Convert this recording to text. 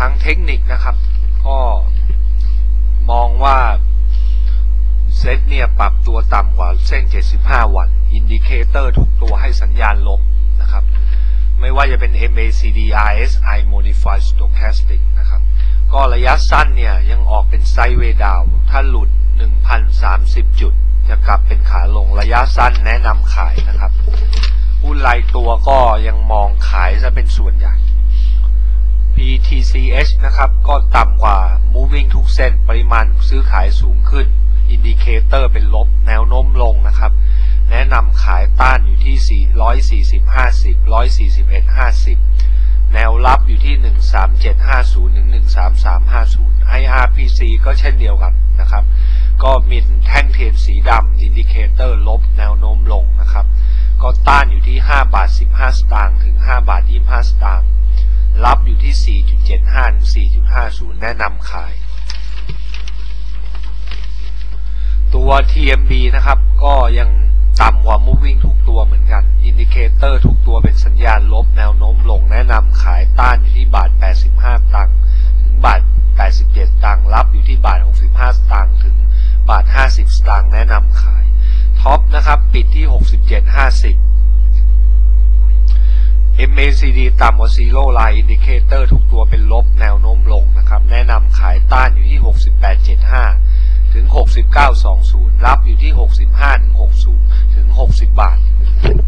างเทคนิคนะครับก็มองว่าเซตเนี่ยปรับตัวต่ำกว่าเส้น75วันอินดิเคเตอร์ทุกตัวให้สัญญาณลบนะครับไม่ว่าจะเป็น MACD RSI Modified Stochastic นะครับก็ระยะสั้นเนี่ยยังออกเป็นไซด์เวย์ดาวถ้าหลุด 1,030 จุดจะกลับเป็นขาลงระยะสั้นแนะนำขายนะครับหุ้นรายตัวก็ยังมองขายซะเป็นส่วนใหญ่ PTCH นะครับก็ต่ำกว่า Moving ทุกเส้นปริมาณซื้อขายสูงขึ้นอินดิเคเตอร์เป็นลบแนวโน้มลงนะครับแนะนำขายต้านอยู่ที่140 50 141 50แนวรับอยู่ที่13750ถึง13350 IRPC ก็เช่นเดียวกันนะครับก็มีแท่งเทียนสีดำอินดิเคเตอร์ลบแนวโน้มลงนะครับก็ต้านอยู่ที่5 บาท 15 สตางค์ถึง5 บาท 25 สตางค์รับอยู่ที่ 4.75 ถึง 4.50 แนะนำขายตัว TMB นะครับก็ยังต่ำกว่า Moving ทุกตัวเหมือนกันอินดิเคเตอร์ทุกตัวเป็นสัญญาณลบแนวโน้มลงแนะนำขายต้านอยู่ที่บาท85ตังค์ถึงบาท87ตังค์รับอยู่ที่บาท65สตางค์ถึงบาท50สตางค์แนะนำขายท็อปนะครับปิดที่67.50 MACD ต่ำกว่า Zero Line อินดิเคเตอร์ทุกตัวเป็นลบแนวโน้มลงนะครับแนะนำขายต้านอยู่ที่68.75ถึง69.20รับอยู่ที่65ถึง60ถึง60 บาท